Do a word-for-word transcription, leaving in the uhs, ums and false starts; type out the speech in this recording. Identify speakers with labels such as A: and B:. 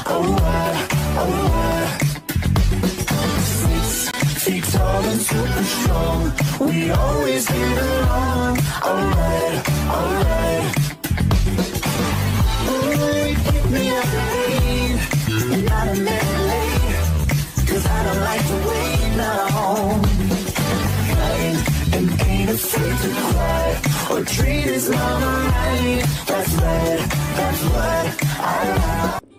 A: oh what, oh what. Six feet tall and super strong, we always get along. Alright, alright. Ooh, keep me up the rain, and not a minute late, 'cause I don't like to wait now. Kind and ain't afraid to cry, or treat his mama right. That's right, that's what I like.